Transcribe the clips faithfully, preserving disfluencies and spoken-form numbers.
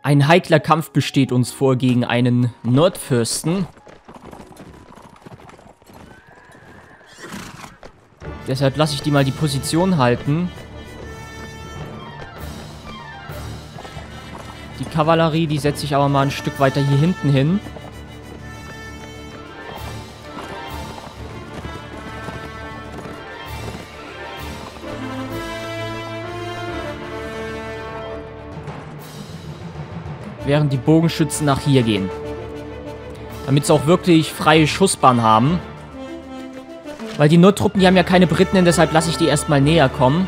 Ein heikler Kampf besteht uns vor gegen einen Nordfürsten. Deshalb lasse ich die mal die Position halten. Die Kavallerie, die setze ich aber mal ein Stück weiter hier hinten hin. Während die Bogenschützen nach hier gehen. Damit sie auch wirklich freie Schussbahn haben. Weil die Nordtruppen, die haben ja keine Briten, deshalb lasse ich die erstmal näher kommen.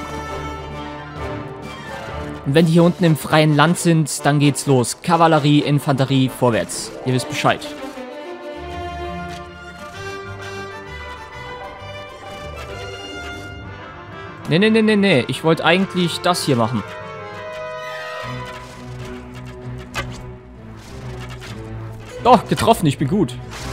Und wenn die hier unten im freien Land sind, dann geht's los. Kavallerie, Infanterie, vorwärts. Ihr wisst Bescheid. Nee, nee, nee, nee, nee. Ich wollte eigentlich das hier machen. Doch, getroffen, ich bin gut.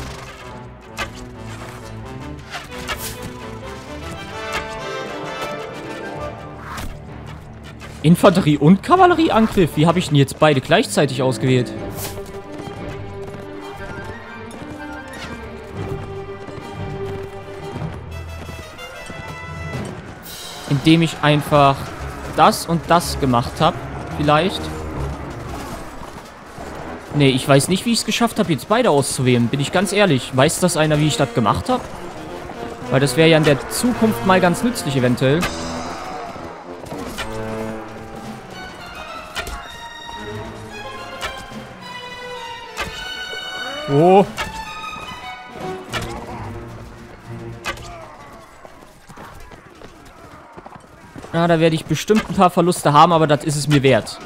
Infanterie- und Kavallerieangriff. Wie habe ich denn jetzt beide gleichzeitig ausgewählt? Indem ich einfach das und das gemacht habe. Vielleicht. Nee, ich weiß nicht, wie ich es geschafft habe, jetzt beide auszuwählen. Bin ich ganz ehrlich. Weiß das einer, wie ich das gemacht habe? Weil das wäre ja in der Zukunft mal ganz nützlich eventuell. Oh. Ja, da werde ich bestimmt ein paar Verluste haben, aber das ist es mir wert.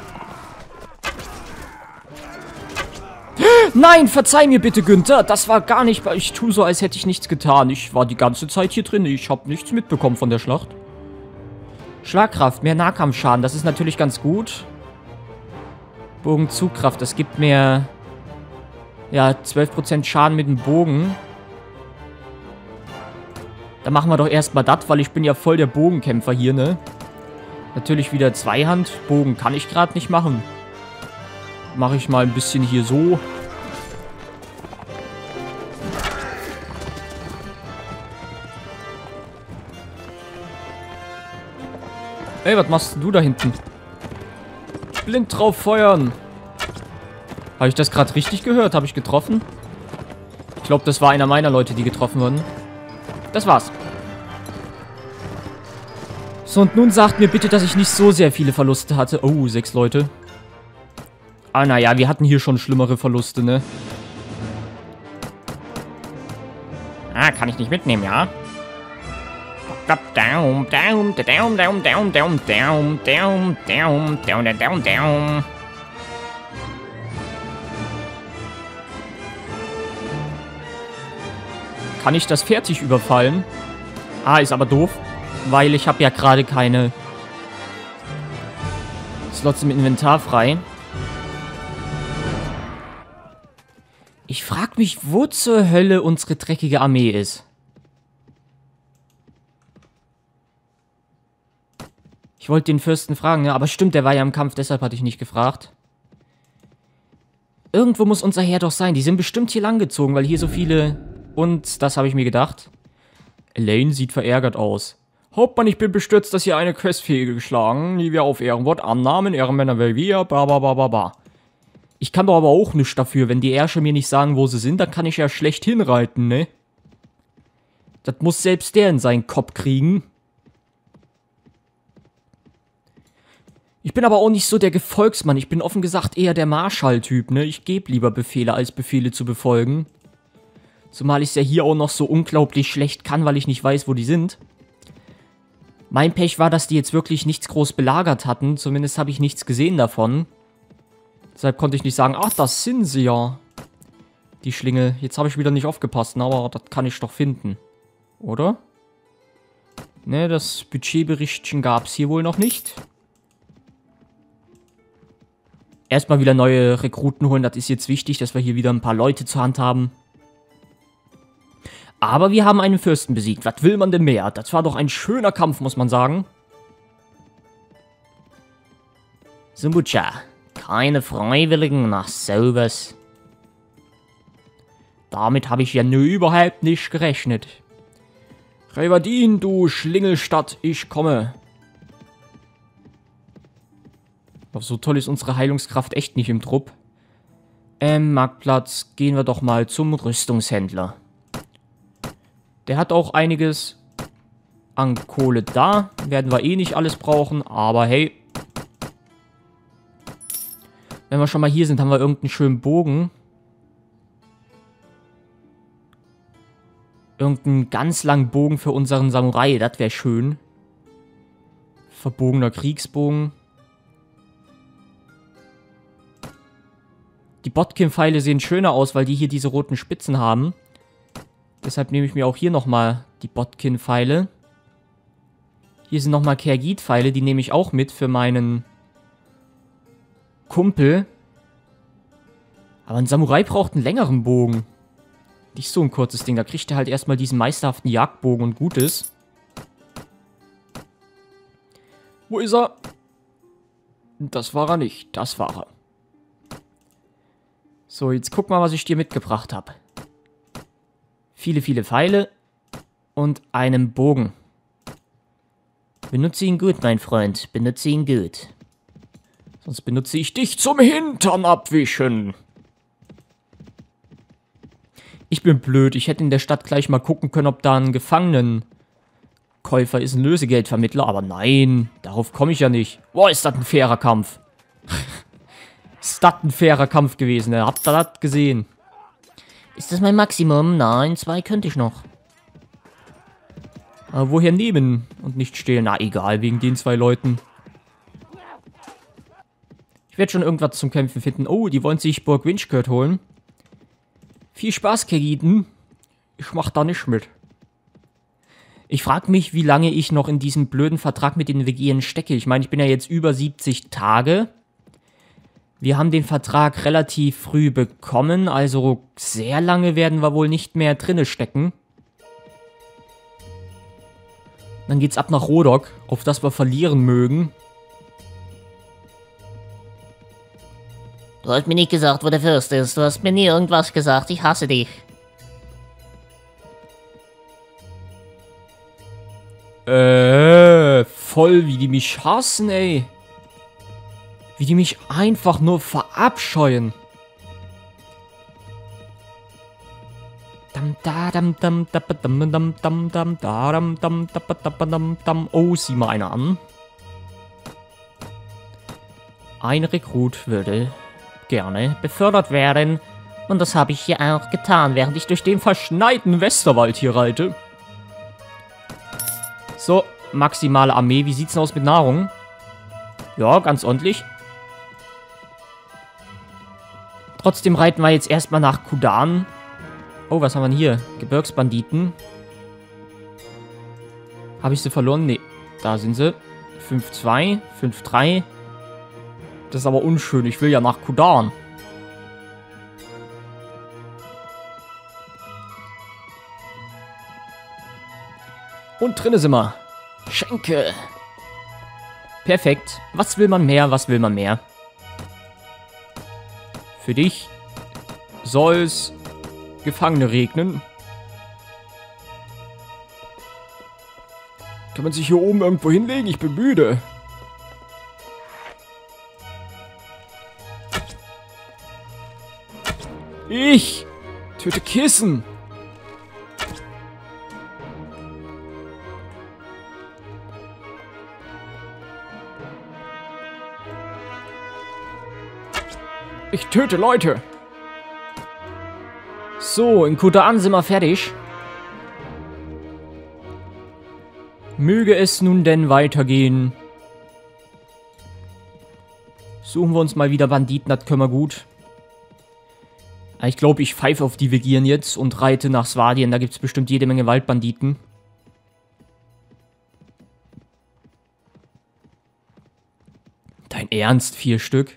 Nein, verzeih mir bitte, Günther. Das war gar nicht... Ich tue so, als hätte ich nichts getan. Ich war die ganze Zeit hier drin. Ich habe nichts mitbekommen von der Schlacht. Schlagkraft, mehr Nahkampfschaden. Das ist natürlich ganz gut. Bogenzugkraft, das gibt mir... Ja, zwölf Prozent Schaden mit dem Bogen. Da machen wir doch erstmal das, weil ich bin ja voll der Bogenkämpfer hier, ne? Natürlich wieder Zweihand. Bogen kann ich gerade nicht machen. Mache ich mal ein bisschen hier so. Ey, was machst du da hinten? Blind drauf feuern. Habe ich das gerade richtig gehört? Habe ich getroffen? Ich glaube, das war einer meiner Leute, die getroffen wurden. Das war's. So, und nun sagt mir bitte, dass ich nicht so sehr viele Verluste hatte. Oh, sechs Leute. Ah, naja, wir hatten hier schon schlimmere Verluste, ne? Ah, kann ich nicht mitnehmen, ja? Down, down, down, down, down, down, down, down, down, down, down, down. Kann ich das fertig überfallen? Ah, ist aber doof. Weil ich habe ja gerade keine Slots im Inventar frei. Ich frage mich, wo zur Hölle unsere dreckige Armee ist. Ich wollte den Fürsten fragen, ja, aber stimmt, der war ja im Kampf, deshalb hatte ich nicht gefragt. Irgendwo muss unser Heer doch sein. Die sind bestimmt hier langgezogen, weil hier so viele... Und das habe ich mir gedacht. Elaine sieht verärgert aus. Hauptmann, ich bin bestürzt, dass hier eine Quest fehlgeschlagen, die wir auf Ehrenwort annahmen. Ehrenmänner Velvia, bla bla bla bla bla. Ich kann doch aber auch nichts dafür. Wenn die Ärsche mir nicht sagen, wo sie sind, dann kann ich ja schlecht hinreiten, ne? Das muss selbst der in seinen Kopf kriegen. Ich bin aber auch nicht so der Gefolgsmann. Ich bin offen gesagt eher der Marschall-Typ, ne? Ich gebe lieber Befehle, als Befehle zu befolgen. Zumal ich es ja hier auch noch so unglaublich schlecht kann, weil ich nicht weiß, wo die sind. Mein Pech war, dass die jetzt wirklich nichts groß belagert hatten. Zumindest habe ich nichts gesehen davon. Deshalb konnte ich nicht sagen, ach, das sind sie ja. Die Schlinge. Jetzt habe ich wieder nicht aufgepasst, aber das kann ich doch finden. Oder? Ne, das Budgetberichtchen gab es hier wohl noch nicht. Erstmal wieder neue Rekruten holen, das ist jetzt wichtig, dass wir hier wieder ein paar Leute zur Hand haben. Aber wir haben einen Fürsten besiegt. Was will man denn mehr? Das war doch ein schöner Kampf, muss man sagen. Sumbucha. Keine Freiwilligen, nach sowas. Damit habe ich ja nur überhaupt nicht gerechnet. Revadin, du Schlingelstadt, ich komme. Aber so toll ist unsere Heilungskraft echt nicht im Trupp. Ähm, Marktplatz, gehen wir doch mal zum Rüstungshändler. Der hat auch einiges an Kohle da. Werden wir eh nicht alles brauchen, aber hey. Wenn wir schon mal hier sind, haben wir irgendeinen schönen Bogen. Irgendeinen ganz langen Bogen für unseren Samurai, das wäre schön. Verbogener Kriegsbogen. Die Botkin-Pfeile sehen schöner aus, weil die hier diese roten Spitzen haben. Deshalb nehme ich mir auch hier nochmal die Botkin-Pfeile. Hier sind nochmal Kergit-Pfeile, die nehme ich auch mit für meinen Kumpel. Aber ein Samurai braucht einen längeren Bogen. Nicht so ein kurzes Ding. Da kriegt er halt erstmal diesen meisterhaften Jagdbogen und gut ist. Wo ist er? Das war er nicht. Das war er. So, jetzt guck mal, was ich dir mitgebracht habe. Viele, viele Pfeile und einen Bogen. Benutze ihn gut, mein Freund. Benutze ihn gut. Sonst benutze ich dich zum Hintern abwischen. Ich bin blöd. Ich hätte in der Stadt gleich mal gucken können, ob da ein Gefangenenkäufer ist, ein Lösegeldvermittler. Aber nein, darauf komme ich ja nicht. Boah, ist das ein fairer Kampf. Ist das ein fairer Kampf gewesen? Habt ihr das gesehen? Ist das mein Maximum? Nein, zwei könnte ich noch. Aber woher nehmen und nicht stehlen? Na, egal, wegen den zwei Leuten. Ich werde schon irgendwas zum Kämpfen finden. Oh, die wollen sich Burg Winchkurt holen. Viel Spaß, Kergiten. Ich mach da nicht mit. Ich frage mich, wie lange ich noch in diesem blöden Vertrag mit den Vegieren stecke. Ich meine, ich bin ja jetzt über siebzig Tage. Wir haben den Vertrag relativ früh bekommen, also sehr lange werden wir wohl nicht mehr drinne stecken. Dann geht's ab nach Rodok, auf das wir verlieren mögen. Du hast mir nicht gesagt, wo der Fürst ist. Du hast mir nie irgendwas gesagt. Ich hasse dich. Äh, voll wie die mich hassen, ey. Wie die mich einfach nur verabscheuen. Oh, sieh mal einer an. Ein Rekrut würde gerne befördert werden. Und das habe ich hier auch getan, während ich durch den verschneiten Westerwald hier reite. So, maximale Armee. Wie sieht's denn aus mit Nahrung? Ja, ganz ordentlich. Trotzdem reiten wir jetzt erstmal nach Kudan. Oh, was haben wir denn hier? Gebirgsbanditen. Habe ich sie verloren? Nee, da sind sie. fünf zwei, fünf drei. Das ist aber unschön. Ich will ja nach Kudan. Und drinne sind wir. Schenke. Perfekt. Was will man mehr? Was will man mehr? Für dich soll's Gefangene regnen. Kann man sich hier oben irgendwo hinlegen? Ich bin müde. Ich töte Kissen. Ich töte Leute. So, in Kudan sind wir fertig. Möge es nun denn weitergehen. Suchen wir uns mal wieder Banditen, das können wir gut. Ich glaube, ich pfeife auf die Vegieren jetzt und reite nach Svadien. Da gibt es bestimmt jede Menge Waldbanditen. Dein Ernst? Vier Stück?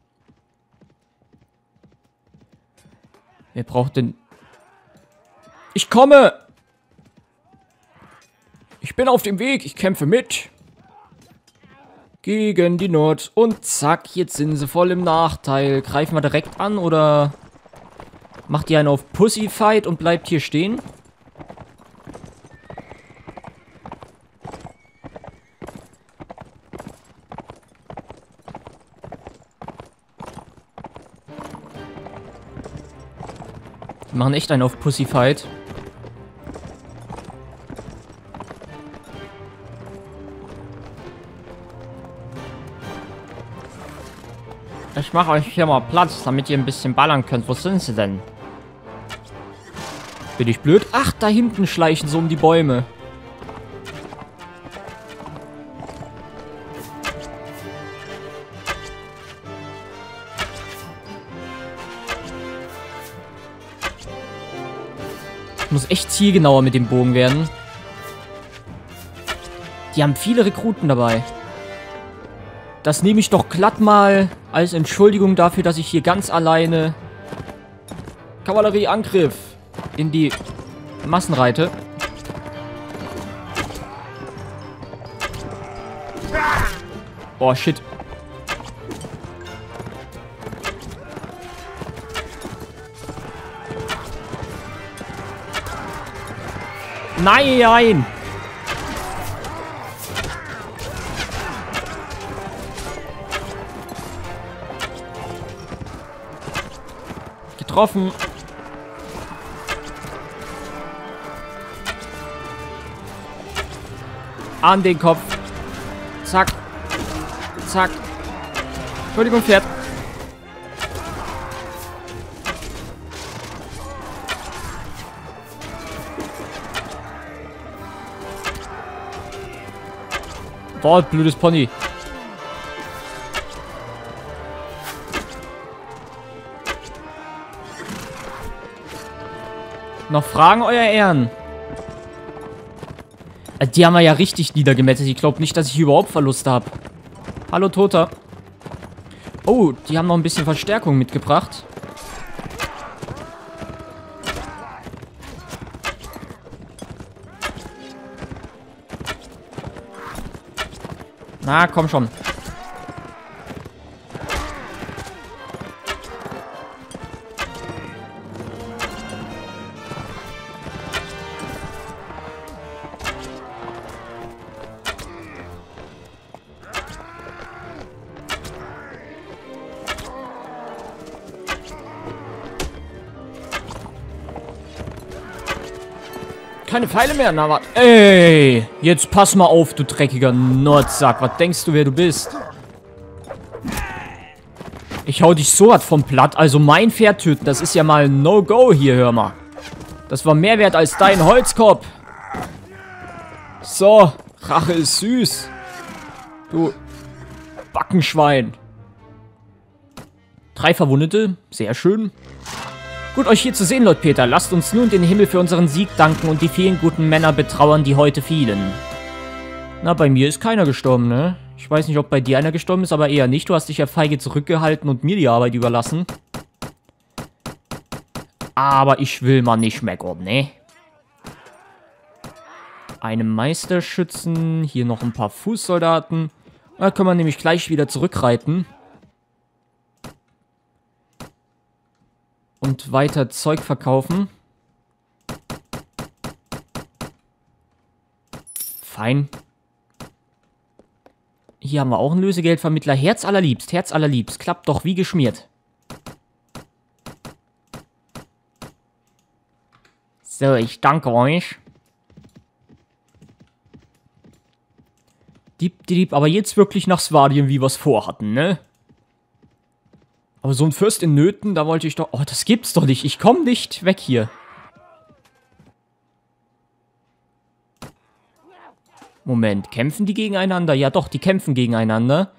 Wer braucht denn... Ich komme! Ich bin auf dem Weg, ich kämpfe mit. Gegen die Nord. Und zack, jetzt sind sie voll im Nachteil. Greifen wir direkt an oder macht ihr einen auf Pussyfight und bleibt hier stehen? Die machen echt einen auf Pussyfight. Ich mache euch hier mal Platz, damit ihr ein bisschen ballern könnt. Wo sind sie denn? Bin ich blöd? Ach, da hinten schleichen sie um die Bäume. Ich muss echt zielgenauer mit dem Bogen werden. Die haben viele Rekruten dabei. Das nehme ich doch glatt mal als Entschuldigung dafür, dass ich hier ganz alleine Kavallerieangriff in die Massen reite. Oh, shit. Nein! Getroffen. An den Kopf. Zack. Zack. Entschuldigung, Pferd. Boah, blödes Pony. Noch Fragen, euer Ehren? Die haben wir ja richtig niedergemetzelt. Ich glaube nicht, dass ich überhaupt Verluste habe. Hallo, Toter. Oh, die haben noch ein bisschen Verstärkung mitgebracht. Na, komm schon. Keine Pfeile mehr, na warte. Ey, jetzt pass mal auf, du dreckiger Nordsack. Was denkst du, wer du bist? Ich hau dich so was vom Platt. Also mein Pferd töten, das ist ja mal ein No-Go hier, hör mal. Das war mehr wert als dein Holzkopf. So, Rache ist süß. Du Backenschwein. Drei Verwundete, sehr schön. Gut, euch hier zu sehen, Lord Peter. Lasst uns nun den Himmel für unseren Sieg danken und die vielen guten Männer betrauern, die heute fielen. Na, bei mir ist keiner gestorben, ne? Ich weiß nicht, ob bei dir einer gestorben ist, aber eher nicht. Du hast dich ja feige zurückgehalten und mir die Arbeit überlassen. Aber ich will mal nicht meckern, ne? Einen Meisterschützen, hier noch ein paar Fußsoldaten. Da können wir nämlich gleich wieder zurückreiten. Und weiter Zeug verkaufen. Fein. Hier haben wir auch einen Lösegeldvermittler. Herz allerliebst, Herz allerliebst. Klappt doch wie geschmiert. So, ich danke euch. Dieb, dieb, aber jetzt wirklich nach Svadien, wie wir es vorhatten, ne? Aber so ein Fürst in Nöten, da wollte ich doch... Oh, das gibt's doch nicht. Ich komme nicht weg hier. Moment, kämpfen die gegeneinander? Ja doch, die kämpfen gegeneinander.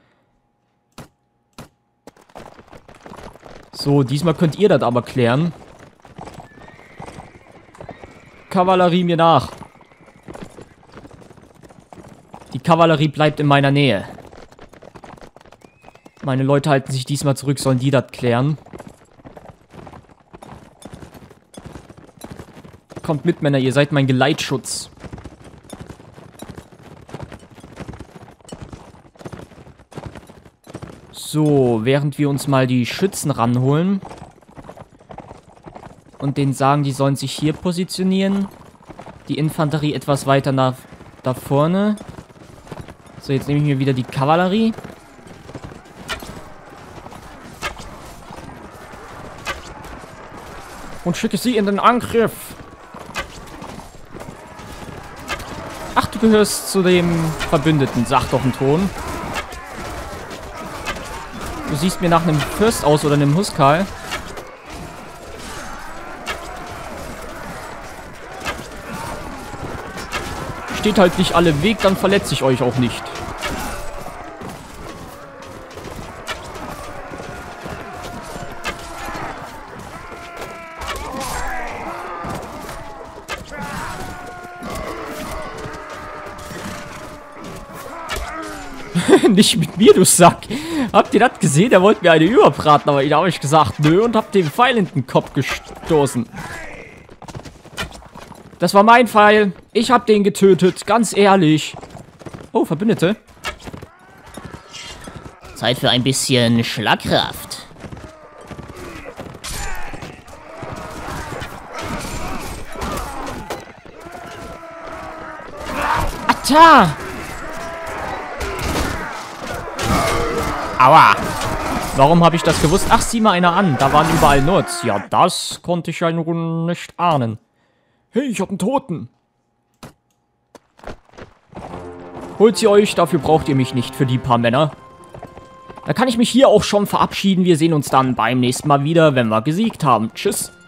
So, diesmal könnt ihr das aber klären. Kavallerie mir nach. Die Kavallerie bleibt in meiner Nähe. Meine Leute halten sich diesmal zurück, sollen die das klären. Kommt mit, Männer, ihr seid mein Geleitschutz. So, während wir uns mal die Schützen ranholen und denen sagen, die sollen sich hier positionieren. Die Infanterie etwas weiter nach da vorne. So, jetzt nehme ich mir wieder die Kavallerie. Und schicke sie in den Angriff. Ach, du gehörst zu dem Verbündeten, sag doch einen Ton. Du siehst mir nach einem Fürst aus oder einem Huskal. Steht halt nicht alle im Weg, dann verletze ich euch auch nicht. Nicht mit mir, du Sack. Habt ihr das gesehen? Der wollte mir eine überbraten, aber da habe ich gesagt, nö, und hab den Pfeil in den Kopf gestoßen. Das war mein Pfeil. Ich hab den getötet, ganz ehrlich. Oh, Verbündete. Zeit für ein bisschen Schlagkraft. Atta! Aua! Warum habe ich das gewusst? Ach, sieh mal einer an. Da waren überall Nerds. Ja, das konnte ich ja nun nicht ahnen. Hey, ich hab einen Toten. Holt sie euch, dafür braucht ihr mich nicht für die paar Männer. Da kann ich mich hier auch schon verabschieden. Wir sehen uns dann beim nächsten Mal wieder, wenn wir gesiegt haben. Tschüss.